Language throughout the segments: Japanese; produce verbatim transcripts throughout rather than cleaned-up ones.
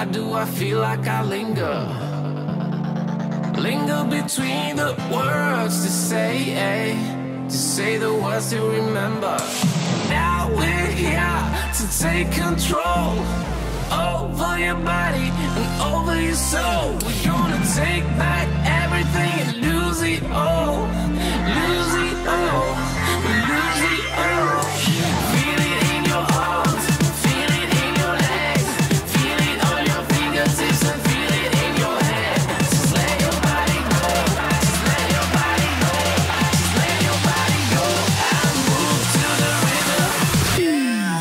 Why do I feel like I linger? Linger between the words to say, to say the words to remember. Now we're here to take control over your body and over your soul. We're gonna take back everything and lose it all. Lose it all. Lose it all. Feel it in your arms. Feel it in your legs. Feel it on your fingertips and feel it in your head. Just let your body go. Just let your body go. Just let your body go and move to the rhythm. Yeah.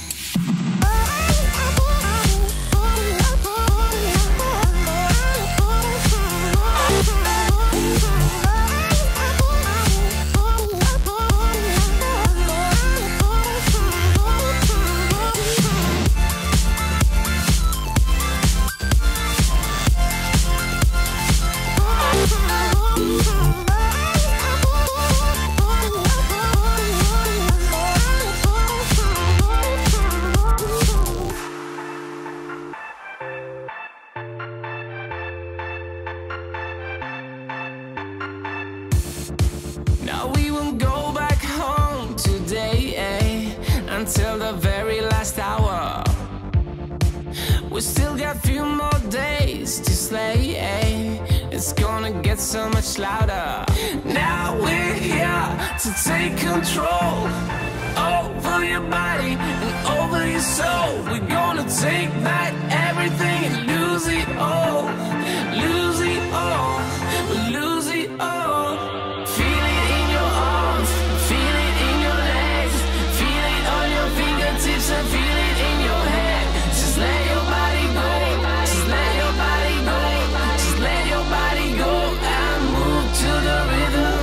Now we won't go back home today, eh, until the very last hour. We still got a few more days to slay, eh? It's gonna get so much louder. Now we're here to take control over your body and over your soul. We're gonna take back everything and lose it all. Lose it all. Lose it all. Feel it in your arms. Feel it in your legs. Feel it on your fingertips and feel it in your head. Just let your body go. Just let your body go. Just let your body go and move to the rhythm.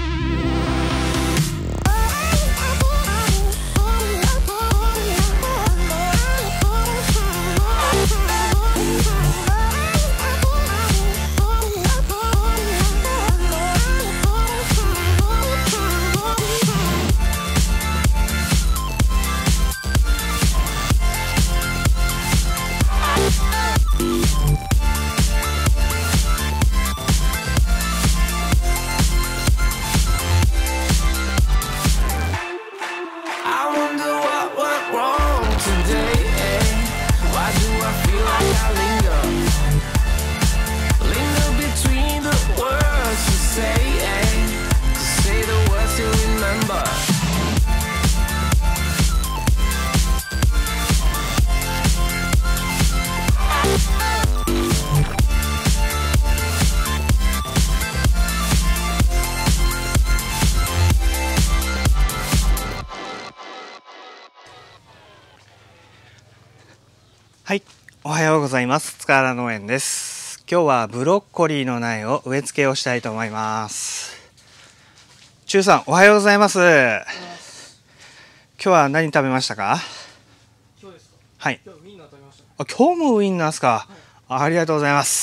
I wonder what went wrong today, eh? Why do I feel like I linger? Linger between the words to say, eh? To say the words to remember. はい、おはようございます。塚原農園です。今日はブロッコリーの苗を植え付けをしたいと思います。ちゅうさん、おはようございます。今日は何食べましたか？ 今日ですか？ はい。 今日ウインナー食べました。 あ、今日もウインナーですか？はい、ありがとうございます。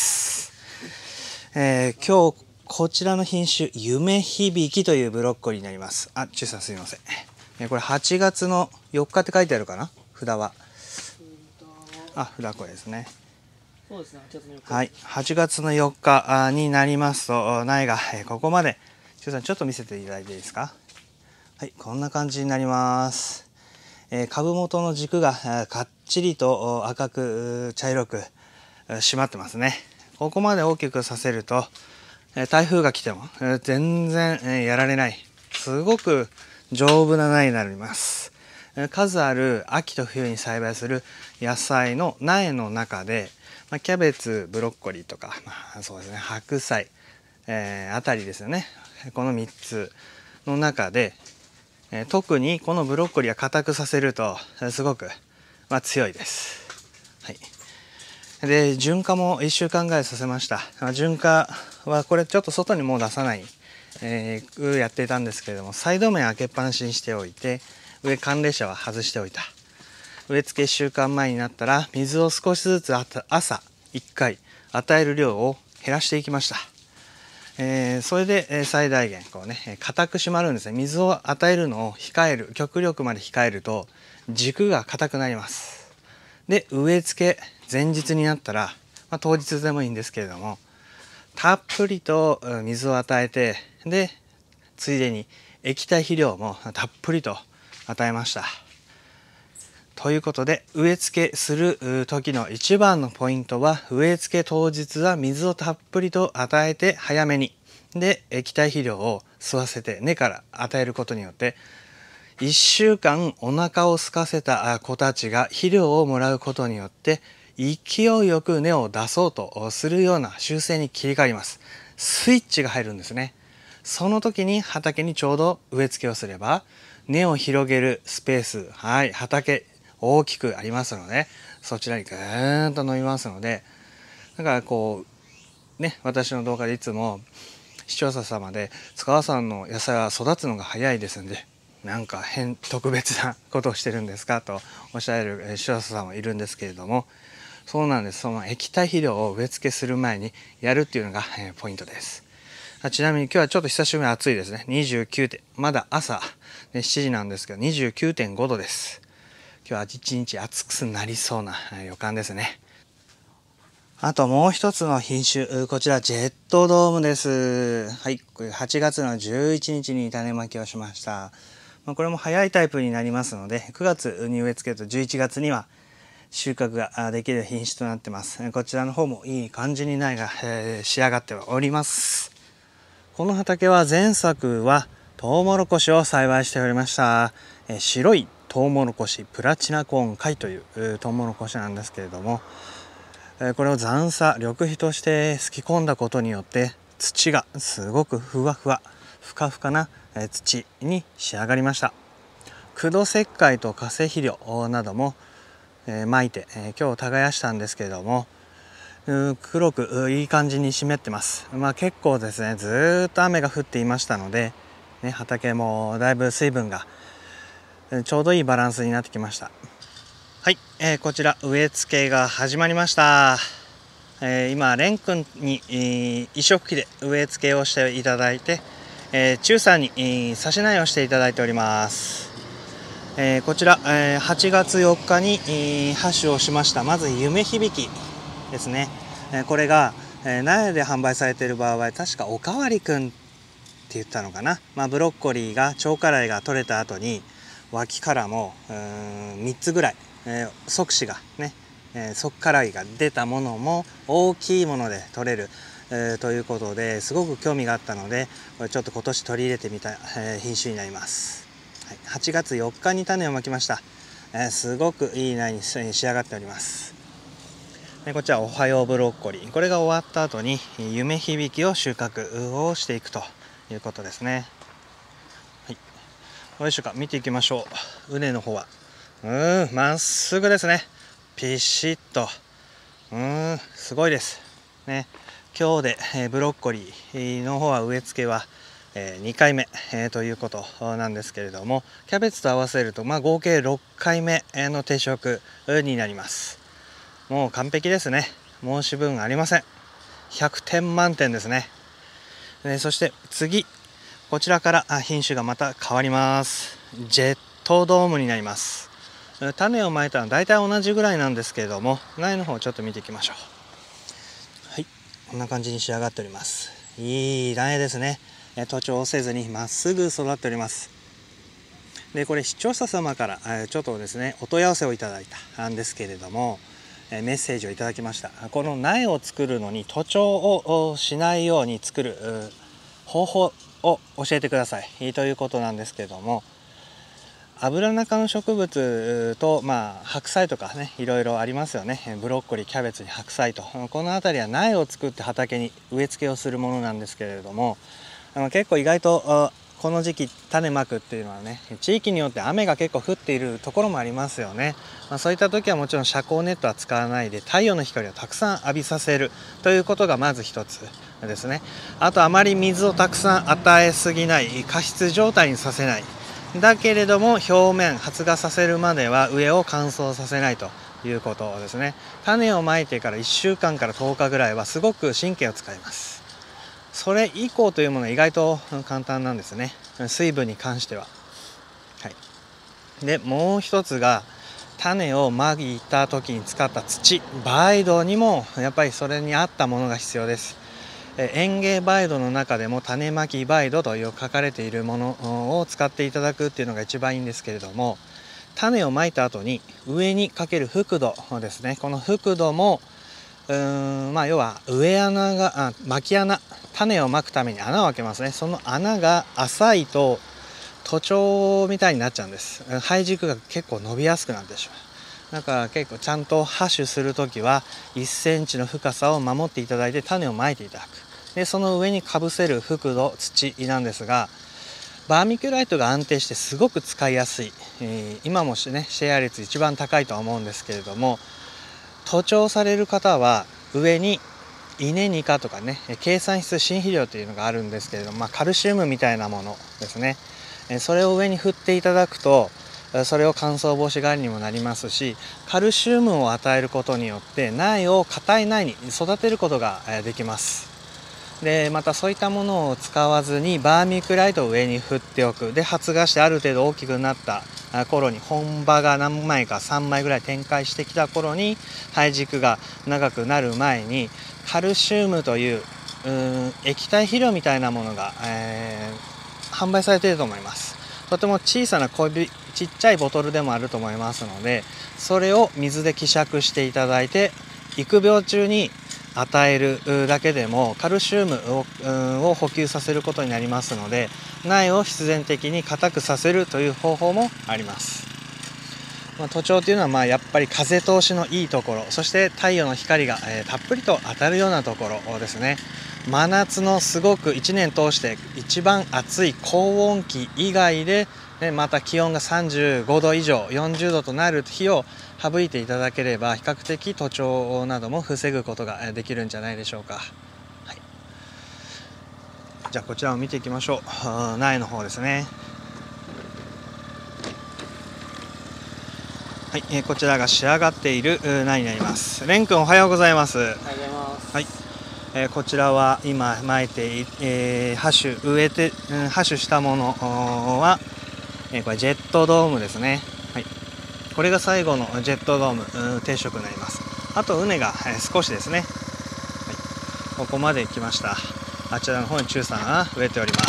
えー、今日こちらの品種夢響というブロッコリーになります。あ、ちゅうさんすみません。えこれはちがつのよっかって書いてあるかな？札は。あ、札これですね。 そうですね。はちがつのよっか。 はい、はちがつのよっかになりますと苗がここまで。ちゅうさんちょっと見せていただいていいですか？はい、こんな感じになります。えー、株元の軸がかっちりと赤く茶色く締まってますね。ここまで大きくさせると台風が来ても全然やられない、すごく丈夫な苗になります。数ある秋と冬に栽培する野菜の苗の中で、まあ、キャベツ、ブロッコリーとか、まあ、そうですね、白菜、えー、あたりですよね。このみっつの中で、えー、特にこのブロッコリーは硬くさせるとすごく、まあ、強いです。はい、で順化もいっしゅうかんぐらいさせました。順化はこれちょっと外にもう出さない、えー、やっていたんですけれども、サイド面開けっぱなしにしておいて上寒冷車は外しておいた。植え付けいっしゅうかんまえになったら水を少しずつ朝いっかい与える量を減らしていきました。えー、それで、えー、最大限こうね硬く締まるんですね。水を与えるのを控える、極力まで控えると軸が硬くなります。で植え付け前日になったら、まあ、当日でもいいんですけれども、たっぷりと水を与えて、でついでに液体肥料もたっぷりと与えました。ということで、植え付けする時の一番のポイントは、植え付け当日は水をたっぷりと与えて早めに、で液体肥料を吸わせて根から与えることによって、いっしゅうかんお腹を空かせた子たちが肥料をもらうことによって、勢いよく根を出そうとするような習性に切り替わります。スイッチが入るんですね。その時に畑にちょうど植え付けをすれば、根を広げるスペース、はい、畑大きくありますので、そちらにぐーんと伸びますので、だからこうね、私の動画でいつも視聴者様で、塚川さんの野菜は育つのが早いですんで、なんか変特別なことをしてるんですかとおっしゃる視聴者さんもいるんですけれども、そうなんです。その液体肥料を植え付けする前にやるっていうのがポイントです。ちなみに今日はちょっと久しぶりに暑いですね。にじゅうきゅうてん、まだ朝しちじなんですけど にじゅうきゅうてんごどです。今日は一日暑くなりそうな予感ですね。あともう一つの品種、こちらジェットドームです。はい、これはちがつのじゅういちにちに種まきをしました。これも早いタイプになりますので、くがつに植え付けるとじゅういちがつには収穫ができる品種となってます。こちらの方もいい感じに苗が、えー、仕上がっております。この畑は前作はトウモロコシを栽培しておりました。えー、白いトウモロコシプラチナコーンカイという、えー、トウモロコシなんですけれども、えー、これを残砂緑肥としてすき込んだことによって土がすごくふわふわふかふかな、えー、土に仕上がりました。苦土石灰と化成肥料などもえー、巻いて、えー、今日耕したんですけれども、黒くいい感じに湿ってます。まあ、結構ですね、ずーっと雨が降っていましたので、ね、畑もだいぶ水分がちょうどいいバランスになってきました。はい、えー、こちら植え付けが始まりました。えー、今レン君に、えー、移植機で植え付けをしていただいて、えー、中さんに、えー、差し苗をしていただいております。えー、こちら、えー、はちがつよっかに、えー、箸をしました。まず夢響きですね。えー、これが、えー、苗で販売されている場合は確かおかわりくんって言ったのかな、まあ、ブロッコリーが超辛いが取れた後に脇からもうーんみっつぐらい、えー、側枝がね、えー、側辛いが出たものも大きいもので取れる、えー、ということですごく興味があったので、これちょっと今年取り入れてみた、えー、品種になります。はちがつよっかに種をまきました。えー、すごくいい苗に仕上がっております。でこちらおはようブロッコリー、これが終わった後に夢響きを収穫をしていくということですね。はい、どうでしょうか、見ていきましょう。畝の方はうーんまっすぐですね。ピシッとうーんすごいですね。今日で、えー、ブロッコリーの方は植え付けはにかいめ、えー、ということなんですけれども、キャベツと合わせると、まあ、合計ろっかいめの定食になります。もう完璧ですね。申し分ありません。ひゃくてん満点ですね。えそして次、こちらから品種がまた変わります。ジェットドームになります。種をまいたのは大体同じぐらいなんですけれども、苗の方をちょっと見ていきましょう。はい、こんな感じに仕上がっております。いい苗ですね。徒長せずにまっすぐ育っております。でこれ視聴者様からちょっとですねお問い合わせをいただいたんですけれども、メッセージをいただきました。この苗を作るのに徒長をしないように作る方法を教えてくださいということなんですけれども、アブラナ科の植物と、まあ、白菜とかねいろいろありますよね。ブロッコリー、キャベツに白菜と、この辺りは苗を作って畑に植え付けをするものなんですけれども、結構意外とこの時期種まくっていうのはね、地域によって雨が結構降っているところもありますよね。まあ、そういった時はもちろん遮光ネットは使わないで太陽の光をたくさん浴びさせるということがまず一つですね。あとあまり水をたくさん与えすぎない、過湿状態にさせない、だけれども表面発芽させるまでは上を乾燥させないということですね。種をまいてからいっしゅうかんからとおかぐらいはすごく神経を使います。それ以降というものは意外と簡単なんですね、水分に関しては。はい、でもう一つが種をまいた時に使った土培土にもやっぱりそれに合ったものが必要です。園芸培土の中でも種まき培土という書かれているものを使っていただくっていうのが一番いいんですけれども、種をまいた後に上にかける覆土ですね。この覆土もうーんまあ要は植え穴があ巻き穴、種をまくために穴を開けますね。その穴が浅いと徒長みたいになっちゃうんです。胚軸が結構伸びやすくなってしまう。だから結構ちゃんと播種する時はいっセンチの深さを守っていただいて種をまいていただく。でその上にかぶせる覆土土なんですが、バーミキュライトが安定してすごく使いやすい、えー、今もねシェア率一番高いとは思うんですけれども、徒長される方は上に稲ニカとかね計算質新肥料というのがあるんですけれども、まあ、カルシウムみたいなものですね。それを上に振っていただくとそれを乾燥防止代わりにもなりますし、カルシウムを与えることによって苗を硬い苗に育てることができます。でまたそういったものを使わずにバーミキュライトを上に振っておく。で発芽してある程度大きくなった頃に本葉が何枚かさんまいぐらい展開してきた頃に胚軸が長くなる前にカルシウムという、うーん液体肥料みたいなものが、えー、販売されていると思います。とても小さな小指ちっちゃいボトルでもあると思いますので、それを水で希釈していただいて育苗中に与えるだけでもカルシウムを、を補給させることになりますので、苗を必然的に硬くさせるという方法もあります。まあ、徒長というのはまあやっぱり風通しのいいところ、そして太陽の光が、えー、たっぷりと当たるようなところですね。真夏のすごくいちねん通して一番暑い高温期以外で、ね、また気温がさんじゅうごど以上よんじゅうどとなる日を省いていただければ比較的徒長なども防ぐことができるんじゃないでしょうか。はい、じゃあこちらを見ていきましょう。苗の方ですね。はい、えー、こちらが仕上がっている苗になります。レン君おはようございます。 おはようございます。 はい、えー、こちらは今まいて、えー、播種植えて、うん、播種したものは、えー、これジェットドームですね。はい、これが最後のジェットドーム、うん、定食になります。あと畝が、えー、少しですね。はい、ここまで来ました。あちらの方に中さんが植えております。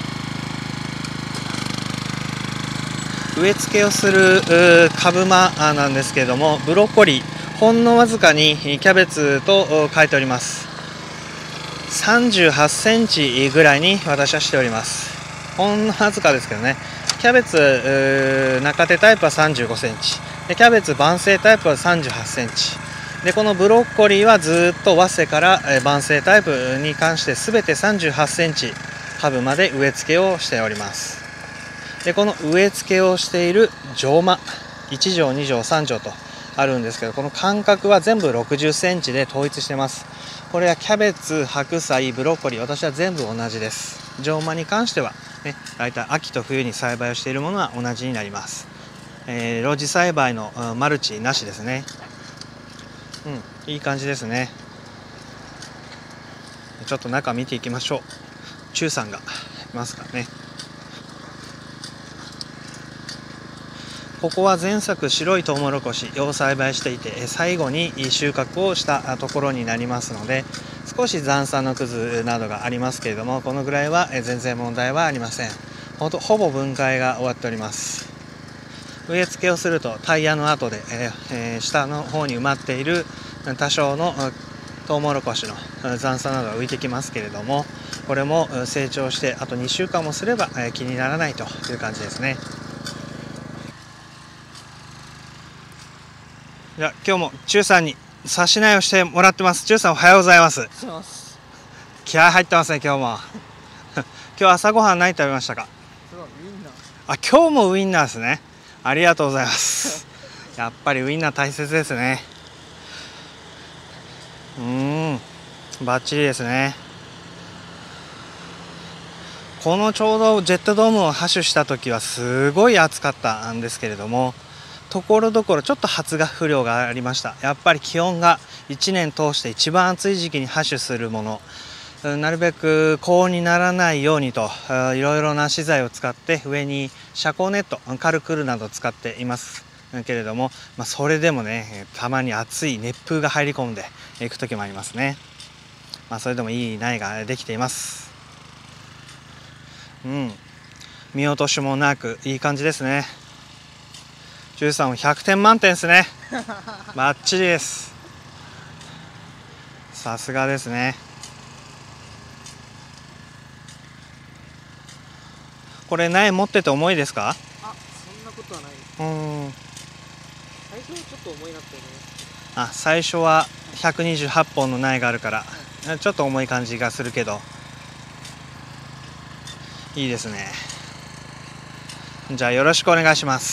植え付けをする株間なんですけれども、ブロッコリーほんのわずかにキャベツと書いております。さんじゅうはちセンチぐらいに私はしております。ほんのわずかですけどね。キャベツ中手タイプはさんじゅうごセンチで、キャベツ晩成タイプはさんじゅうはちセンチで、このブロッコリーはずっと早生から晩成タイプに関して全てさんじゅうはちセンチ株まで植え付けをしております。でこの植え付けをしている定間いちじょうにじょうさんじょうとあるんですけど、この間隔は全部ろくじゅっセンチで統一してます。これはキャベツ、白菜、ブロッコリー、私は全部同じです。定間に関しては、ね、大体秋と冬に栽培をしているものは同じになります。えー、露地栽培のマルチなしですね。うん、いい感じですね。ちょっと中見ていきましょう。中さんがいますからね。ここは前作白いトウモロコシを栽培していて、最後に収穫をしたところになりますので、少し残渣のくずなどがありますけれども、このぐらいは全然問題はありません。ほとほぼ分解が終わっております。植え付けをするとタイヤの跡で、えー、下の方に埋まっている多少のトウモロコシの残渣などが浮いてきますけれども、これも成長してあとにしゅうかんもすれば気にならないという感じですね。じゃあ今日も中さんに差し苗をしてもらってます。中さんおはようございます。気合入ってますね今日も。今日朝ごはん何食べましたか？あ、今日もウインナーですね。ありがとうございます。やっぱりウインナー大切ですね。うーん、バッチリですね。このちょうどジェットドームを播種した時はすごい暑かったんですけれども、ところどころちょっと発芽不良がありました。やっぱり気温がいちねん通して一番暑い時期に播種するもの、なるべく高温にならないようにといろいろな資材を使って上に遮光ネット、カルクルなどを使っています。 だけれども、まあ、それでもねたまに熱い熱風が入り込んでいく時もありますね。まあ、それでもいい苗ができています。うん、見落としもなくいい感じですね。じゅうさんはひゃくてん満点ですね。バッチリです。さすがですね。これ苗持ってて重いですか？ あ、そんなことはないです。 うん。 最初はちょっと重いなって思います。 あ、最初はひゃくにじゅうはっぽんの苗があるから、はい、ちょっと重い感じがするけどいいですね。じゃあよろしくお願いします。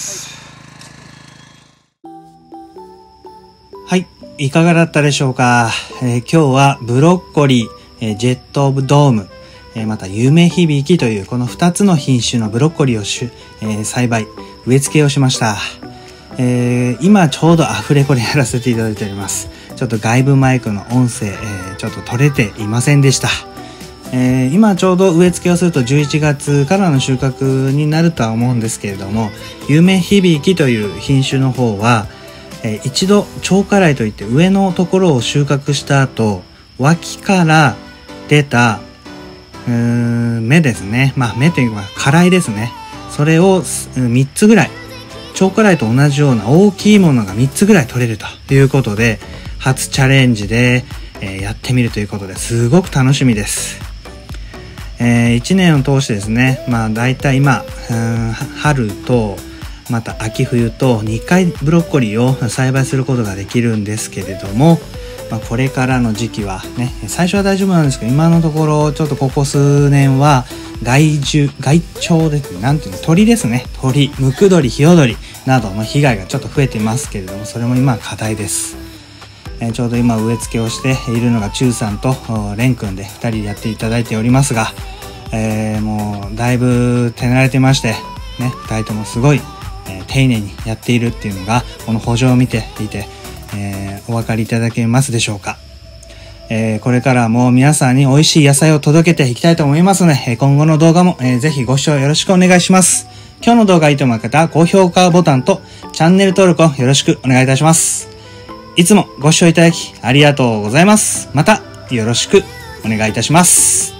はい、はい、いかがだったでしょうか。えー、今日はブロッコリー、えー、ジェットオブドーム、えー、また夢響きというこのふたつの品種のブロッコリーをしゅ、えー、栽培植え付けをしました。えー、今ちょうどアフレコでやらせていただいております。ちょっと外部マイクの音声、えー、ちょっと取れていませんでした。えー、今ちょうど植え付けをするとじゅういちがつからの収穫になるとは思うんですけれども、夢響きという品種の方は、えー、一度超花蕾といって上のところを収穫した後、脇から出たうーん芽ですね。まあ芽というか花蕾ですね。それをみっつぐらい、超花蕾と同じような大きいものがみっつぐらい取れるということで、初チャレンジで、えー、やってみるということですごく楽しみです。えー、いちねんを通してですね、まあだいたい今うん春とまた秋冬とにかいブロッコリーを栽培することができるんですけれども、まあ、これからの時期はね、最初は大丈夫なんですけど、今のところちょっとここ数年は害獣、害鳥ですね、なんていうの、鳥ですね、鳥、ムクドリ、ヒヨドリなどの被害がちょっと増えていますけれども、それも今課題です。えー、ちょうど今植え付けをしているのがチュウさんとレン君でふたりでやっていただいておりますが、えー、もうだいぶ手慣れてましてね、ふたりともすごい、えー、丁寧にやっているっていうのがこの補助を見ていて、えー、お分かりいただけますでしょうか。えー、これからも皆さんに美味しい野菜を届けていきたいと思いますので、今後の動画も、えー、ぜひご視聴よろしくお願いします。今日の動画がいいと思う方は高評価ボタンとチャンネル登録をよろしくお願いいたします。いつもご視聴いただきありがとうございます。またよろしくお願いいたします。